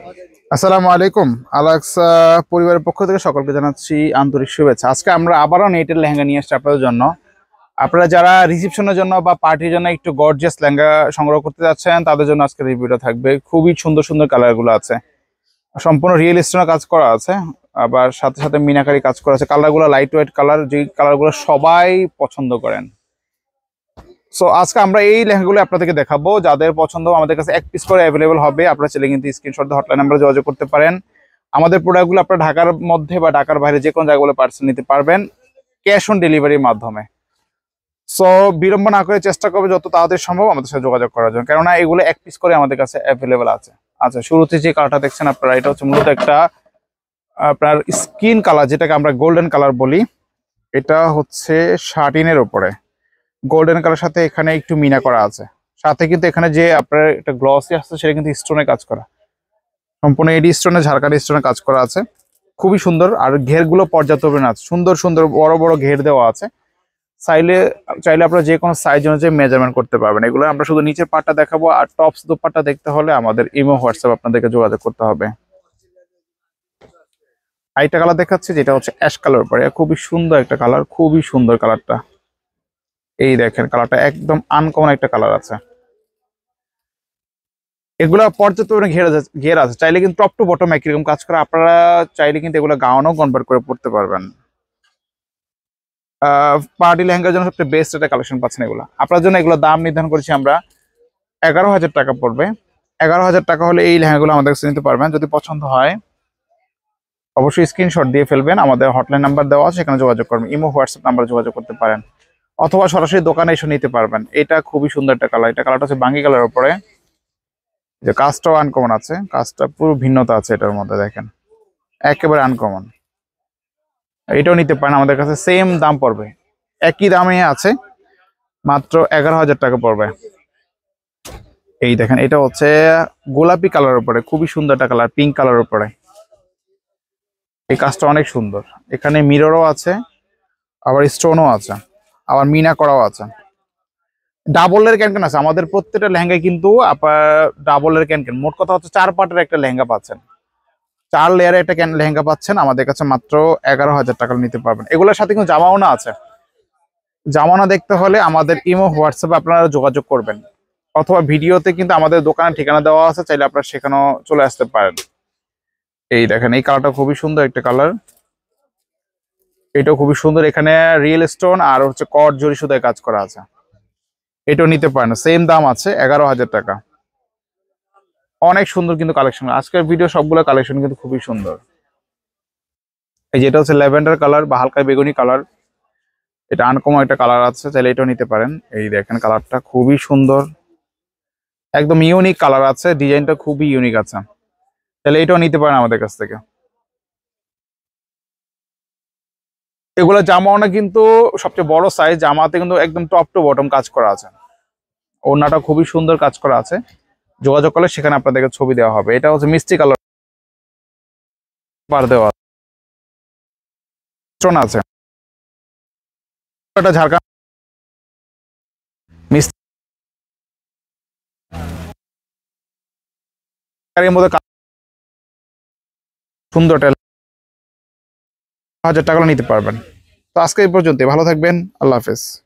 আসসালামু আলাইকুম। আলাক্স পরিবারের পক্ষ থেকে সকলকে জানাচ্ছি আন্তরিক শুভেচ্ছা। আজকে আমরা আবারও নেটের লেহেঙ্গা নিয়ে এসেছি আপনাদের জন্য। আপনারা যারা রিসেপশনের জন্য বা পার্টির জন্য একটু গর্জিয়াস লেহেঙ্গা সংগ্রহ করতে যাচ্ছেন তাদের জন্য আজকে রিভিউটা থাকবে। খুবই সুন্দর সুন্দর কালারগুলো আছে, সম্পূর্ণ রিয়েল স্টোনের কাজ করা আছে, আবার সাথে সাথে মিনাকারি কাজ করা আছে। কালারগুলো লাইট ওয়েট কালার, যে কালারগুলো সবাই পছন্দ করেন। সো আজকে আমরা এই লেহেঙ্গাগুলো আপনাদেরকে দেখাবো। যাদের পছন্দ আমাদের কাছে এক পিস করে অ্যাভেলেবল হবে। আপনারা চাইলে কিন্তু স্ক্রিনশট দিয়ে হটলাইন নাম্বারে যোগাযোগ করতে পারেন। আমাদের প্রোডাক্টগুলো আপনারা ঢাকার মধ্যে বা ঢাকার বাইরে যে কোনো জায়গাগুলো পার্সেল নিতে পারবেন ক্যাশ অন ডেলিভারির মাধ্যমে। সো বিলম্ব না করে চেষ্টা করবে যত তাড়াতাড়ি সম্ভব আমাদের সাথে যোগাযোগ করার জন্য, কেননা এগুলো এক পিস করে আমাদের কাছে অ্যাভেলেবল আছে। আচ্ছা, শুরুতে যে কালারটা দেখছেন আপনারা, এটা হচ্ছে মূলত একটা আপনার স্কিন কালার, যেটাকে আমরা গোল্ডেন কালার বলি। এটা হচ্ছে শার্টিনের উপরে গোল্ডেন কালার সাথে এখানে একটু মিনা করা আছে। সাথে কিন্তু এখানে যে আপনার একটা গ্লসি আসছে সেটা কিন্তু স্টোনে কাজ করা, সম্পূর্ণ এডি স্টোনে ঝাড়খান্ডি স্টোনে কাজ করা আছে। খুবই সুন্দর। আর ঘেরগুলো পর্যাপ্ত পরিমাণে আছে, সুন্দর সুন্দর বড় বড় ঘের দেওয়া আছে। চাইলে আপনারা যে কোনো সাইজ অনুযায়ী মেজারমেন্ট করতে পারবেন। এগুলো আমরা শুধু নিচের পাটটা দেখাবো, আর টপস দুপাট্টা দেখতে হলে আমাদের ইমো হোয়াটসঅ্যাপ আপনাদেরকে যোগাযোগ করতে হবে। আরেকটা কালার দেখাচ্ছি, যেটা হচ্ছে অ্যাশ কালার উপরে, খুবই সুন্দর একটা কালার, খুবই সুন্দর কালারটা। এই দেখেন কালারটা একদম আনকমন একটা কালার আছে। এগুলা পর্যাপ্ত ঘের আছে, চাইলে কিন্তু টপ টু বটম একই রকম কাজ করা। আপনারা চাইলে কিন্তু এগুলো গাউনও কনভার্ট করে পড়তে পারবেন। পার্টি লেহেঙ্গার জন্য সবচেয়ে বেস্ট একটা কালেকশন পাচ্ছেন এগুলো। আপনার জন্য এগুলো দাম নির্ধারণ করেছি আমরা 11,000 টাকা পড়বে। 11,000 টাকা হলে এই লেহেঙ্গাগুলো আমাদের কাছে নিতে পারবেন। যদি পছন্দ হয় অবশ্যই স্ক্রিনশট দিয়ে ফেলবেন, আমাদের হটলাইন নাম্বার দেওয়া আছে, সেখানে যোগাযোগ করবেন। ইমো হোয়াটসঅ্যাপ নাম্বারে যোগাযোগ করতে পারেন, অথবা সরাসরি দোকানে এসে নিতে পারবেন। এটা খুবই সুন্দর একটা কালার। এটা কালারটা হচ্ছে বাঙ্গি কালার উপরে, যে কাজটাও আনকমন আছে, কাজটা পুরো ভিন্নতা আছে এটার মধ্যে, দেখেন একেবারে আনকমন। এটাও নিতে পারেন, আমাদের কাছে সেম দাম পড়বে, একই দামে আছে, মাত্র 11,000 টাকা পড়বে। এই দেখেন এটা হচ্ছে গোলাপি কালার উপরে, খুবই সুন্দর একটা কালার, পিঙ্ক কালার উপরে। এই কাজটা অনেক সুন্দর। এখানে মিররও আছে, আবার স্টোনও আছে, আবার মিনা করাও আছে। ডাবলের ক্যানকেন আছে আমাদের প্রত্যেকটা লেহেঙ্গায়, কিন্তু আপনার ডাবলের ক্যানকেন। মোট কথা হচ্ছে 4 পার্টের একটা লেহেঙ্গা পাচ্ছেন, 4 লেয়ারে একটা লেহেঙ্গা পাচ্ছেন আমাদের কাছে মাত্র 11,000 টাকা নিতে পারবেন। এগুলোর সাথে কিন্তু জামাওনা আছে। জামানা দেখতে হলে আমাদের ইমো হোয়াটসঅ্যাপে আপনারা যোগাযোগ করবেন, অথবা ভিডিওতে কিন্তু আমাদের দোকানের ঠিকানা দেওয়া আছে, চাইলে আপনারা সেখানেও চলে আসতে পারেন। এই দেখেন এই কালারটা খুবই সুন্দর একটা কালার, এটাও খুবই সুন্দর। এখানে রিয়েল স্টোন আর হচ্ছে কট জরি সুতায় কাজ করা আছে। এটাও নিতে পারেন, সেম দাম আছে 11,000 টাকা। অনেক সুন্দর কিন্তু কালেকশন, আজকের ভিডিও সবগুলো কালেকশন কিন্তু খুবই সুন্দর। এই যেটা হচ্ছে ল্যাভেন্ডার কালার বা হালকা বেগুনি কালার, এটা আনকমন একটা কালার আছে, চাইলে এটাও নিতে পারেন। এই দেখেন কালারটা খুবই সুন্দর, একদম ইউনিক কালার আছে, ডিজাইনটা খুবই ইউনিক আছে, তাহলে এটাও নিতে পারেন আমাদের কাছ থেকে। এগুলো জামাওনা কিন্তু সবচেয়ে বড় সাইজ, জামাতে কিন্তু একদম টপ টু বটম কাজ করা আছে। ওড়নাটা খুবই সুন্দর কাজ করা আছে। যোগাযোগ করলে সেখানে আপনাদেরকে ছবি দেওয়া হবে। এটা হচ্ছে মিষ্টি কালার পার দেওয়া স্টোন আছে। এটা ঝাড়খণ্ড মিষ্টির মধ্যে সুন্দর 1,000 টাকা নিতে পারবেন। তো আজকে এই পর্যন্ত, ভালো থাকবেন, আল্লাহ হাফেজ।